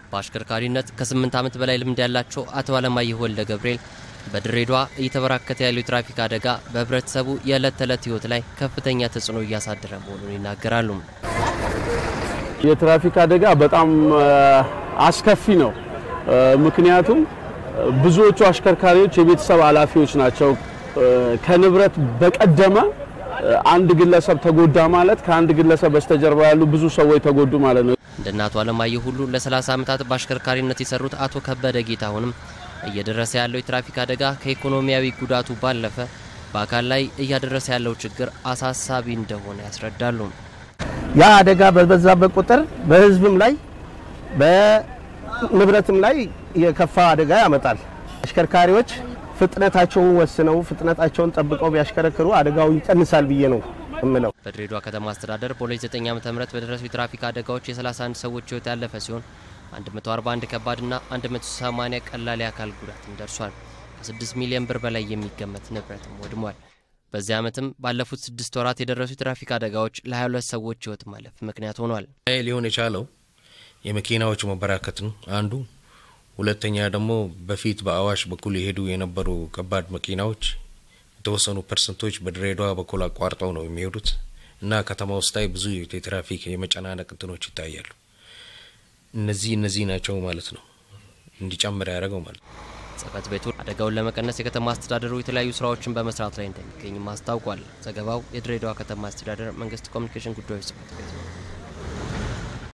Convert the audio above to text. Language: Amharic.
በአሽከርካሪነት ከ8 ዓመት በላይ ልምድ ያላቸው አቶ አለማየሁ ወልደ ገብርኤል በድሬዳዋ እየተበራከተ ያለው ትራፊክ አደጋ በህብረተሰቡ የዕለት ተዕለት ህይወት ላይ ከፍተኛ ተጽዕኖ እያሳደረ መሆኑን ይናገራሉ። የትራፊክ አደጋ በጣም አስከፊ ነው። ምክንያቱም ብዙዎቹ አሽከርካሪዎች የቤተሰብ ኃላፊዎች ናቸው። ከንብረት በቀደመ አንድ ግለሰብ ተጎዳ ማለት ከአንድ ግለሰብ በስተጀርባ ያሉ ብዙ ሰዎች ተጎዱ ማለት ነው። እንደናቱ አለማየሁ ሁሉ ለ30 ዓመታት በአሽከርካሪነት የሰሩት አቶ ከበደ ጌታሁንም እየደረሰ ያለው የትራፊክ አደጋ ከኢኮኖሚያዊ ጉዳቱ ባለፈ በአካል ላይ እያደረሰ ያለው ችግር አሳሳቢ እንደሆነ ያስረዳሉ። ያ አደጋ በበዛበት ቁጥር በህዝብም ላይ በንብረትም ላይ የከፋ አደጋ ያመጣል። አሽከርካሪዎች ፍጥነታቸውን ወስነው ፍጥነታቸውን ጠብቀው ቢያሽከረክሩ አደጋው ይቀንሳል ብዬ ነው እምለው። በድሬዳዋ ከተማ አስተዳደር በ2009 ዓ.ም በደረሱ የትራፊክ አደጋዎች የ31 ሰዎች ህይወት ያለፈ ሲሆን 141 ከባድና 180 ቀላል የአካል ጉዳት ደርሷል። ከ6 ሚሊዮን ብር በላይ የሚገመት ንብረትም ወድሟል። በዚህ ዓመትም ባለፉት 6 ወራት የደረሱ የትራፊክ አደጋዎች ለ22 ሰዎች ህይወት ማለፍ ምክንያት ሆኗል። ሊሆን የቻለው የመኪናዎች መበራከት ነው አንዱ። ሁለተኛ ደግሞ በፊት በአዋሽ በኩል ይሄዱ የነበሩ ከባድ መኪናዎች የተወሰኑ ፐርሰንቶች በድሬዳዋ በኩል አቋርጠው ነው የሚሄዱት እና ከተማ ውስጥ ላይ ብዙ የትራፊክ የመጨናነቅ እንትኖች ይታያሉ። እነዚህ ናቸው ማለት ነው እንዲጨምር ያደረገው ማለት ነው። ጽፈት ቤቱ አደጋውን ለመቀነስ የከተማ አስተዳደሩ የተለያዩ ስራዎችን በመስራት ላይ እንደሚገኝ ማስታውቋል። ዘገባው የድሬዳዋ ከተማ አስተዳደር መንግስት ኮሚኒኬሽን ጉዳዮች ጽፈት ቤት ነው።